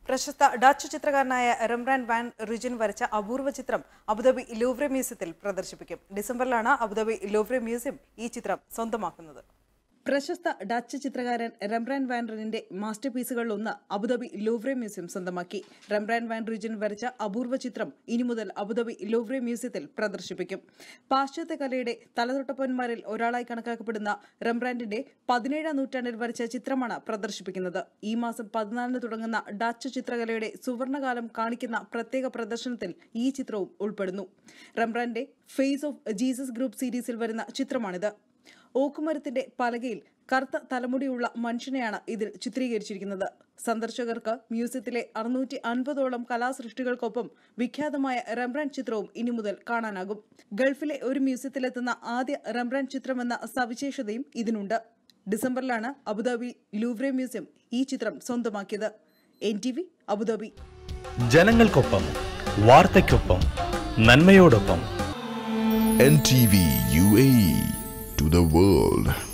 പ്രശസ്ത ഡച്ച് ചിത്രകാരനായ Rembrandt van Rijn വരച്ച അപൂർവ ചിത്രം അബുദാബി ലൂവ്രെ മ്യൂസിയത്തിൽ പ്രദർശിപ്പിക്കും. ഡിസംബറിലാണ് അബുദാബി ലൂവ്രെ മ്യൂസിയം ഈ ചിത്രം സ്വന്തമാക്കുന്നത്. പ്രശസ്ത ഡച്ച് ചിത്രകാരൻ റെംബ്രാൻഡ് വാൻ റിജന്റെ മാസ്റ്റർ പീസുകളിലൊന്ന് അബുദാബി ലൂവ്രെ മ്യൂസിയം സ്വന്തമാക്കി. റെംബ്രാൻഡ് വാൻ റിജൻ വരച്ച അപൂർവ ചിത്രം ഇനി മുതൽ അബുദാബി ലൂവ്രെ മ്യൂസിയത്തിൽ പ്രദർശിപ്പിക്കും. പാശ്ചാത്യ കലയുടെ തലതൊട്ടപ്പന്മാരിൽ ഒരാളായി കണക്കാക്കപ്പെടുന്ന റെംബ്രാൻഡിന്റെ 17ാം നൂറ്റാണ്ടിൽ വരച്ച ചിത്രമാണ് പ്രദർശിപ്പിക്കുന്നത്. ഈ മാസം 14-ന് തുടങ്ങുന്ന ഡച്ച് ചിത്രകലയുടെ സുവർണകാലം കാണിക്കുന്ന പ്രത്യേക പ്രദർശനത്തിൽ ഈ ചിത്രവും ഉൾപ്പെടുന്നു. റെംബ്രാൻഡിന്റെ ഫേസ് ഓഫ് ജീസസ് ഗ്രൂപ്പ് സീരീസിൽ വരുന്ന ചിത്രമാണിത്. ഓക്കുമരത്തിന്റെ പലകയിൽ കറുത്ത തലമുടിയുള്ള മനുഷ്യനെയാണ് ഇതിൽ ചിത്രീകരിച്ചിരിക്കുന്നത്. സന്ദർശകർക്ക് മ്യൂസിയത്തിലെ 650ഓളം കലാസൃഷ്ടികൾക്കൊപ്പം വിഖ്യാതമായ റെംബ്രാൻഡ് ചിത്രവും ഇനി മുതൽ കാണാനാകും. ഗൾഫിലെ ഒരു മ്യൂസിയത്തിലെത്തുന്ന ആദ്യ റെംബ്രാൻഡ് ചിത്രമെന്ന സവിശേഷതയും ഇതിനുണ്ട്. ഡിസംബറിലാണ് അബുദാബി ലൂവ്രെ മ്യൂസിയം ഈ ചിത്രം സ്വന്തമാക്കിയത്. NTV Abu Dhabi. ജനങ്ങൾക്കൊപ്പം വാർത്തയ്ക്കൊപ്പം നന്മയോടൊപ്പം. NTV UAE to the world.